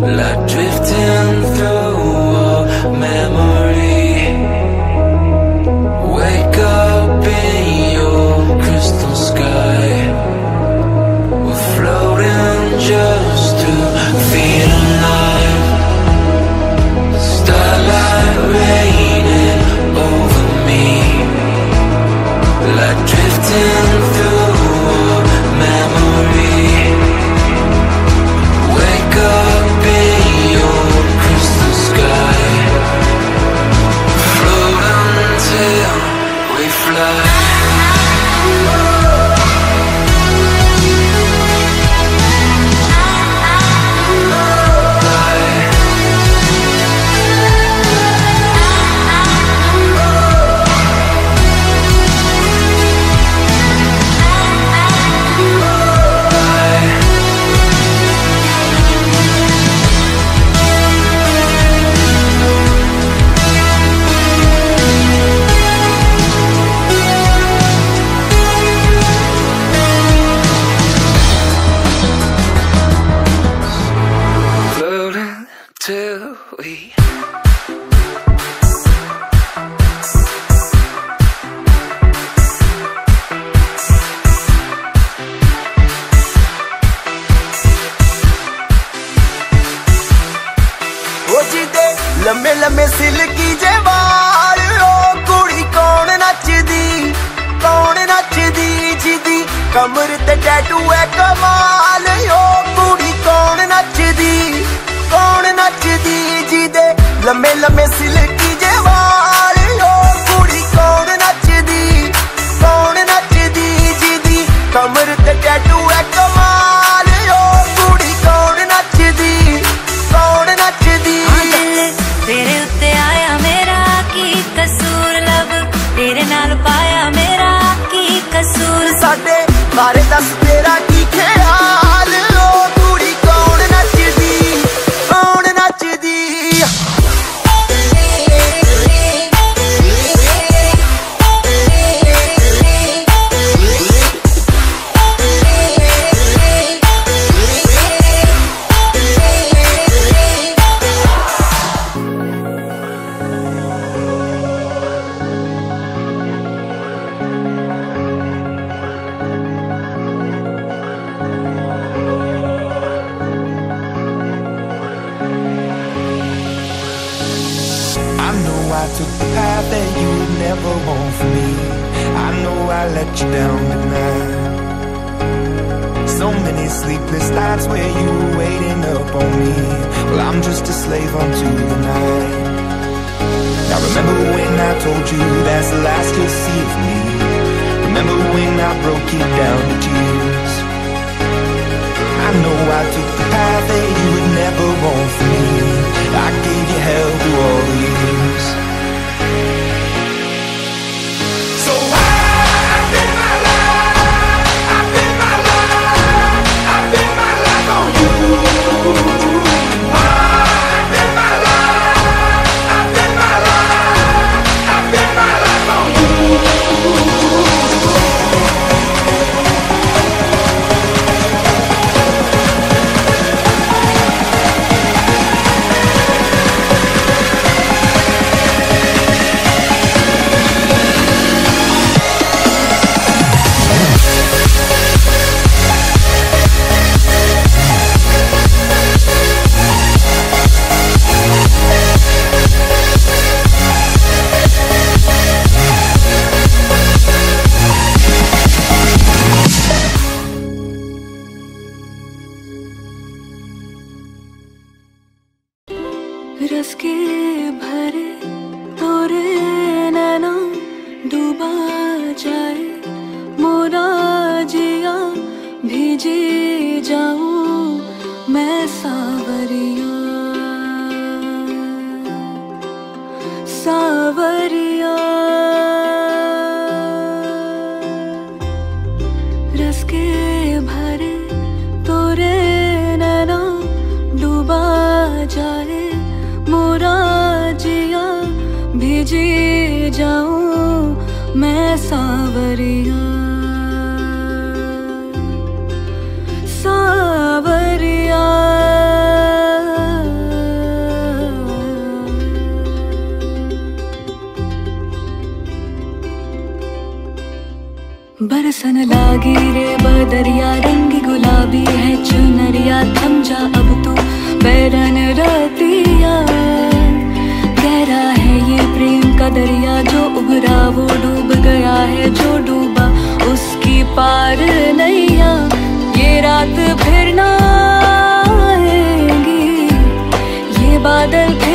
like drifting through a memory. Wake up in your crystal sky. We're floating just to feel alive. Starlight raining over me, like drifting through a memory. Wake up in your crystal sky. Float until we fly. Till we लम्बे लम्बे silkie जे वाल ओ कुड़ी कौन नचदी जिदी कमर ते tattoo है कमाल ओ कुड़ी कौन नचदी जिदे लम्बे लम्बे सिल्की जे वाल ओ कुड़ी कौन नचदी जिदी कमर ते टैटू है कमाल ओ कुड़ी कौन नचदी तेरे उत्ते आया मेरा की कसूर, लब तेरे नाल पाया मेरा की कसूर। साडे बारे दस तेरा की ख्याल ओ कुड़ी कौन नचदी I took the path that you would never want for me. I know I let you down tonight. So many sleepless nights where you were waiting up on me. Well, I'm just a slave unto the night. Now remember when I told you that's the last you'll see of me. Remember when I broke you down to tears. I know I took the path that you would never want for me. I gave you hell through all the years. So I bet my life on you. I bet my life on you. रस के भरे तोरे नैना डूबा जाए मोरा जिया भीजी जाऊं मैं सावरिया सावरिया। रस के भरे तोरे नैना डूबा जाए मोरा जिया भीजी जाऊं मैं सावरिया सावरिया। पार नैया, ये रात फिर ना आएगी, ये बादल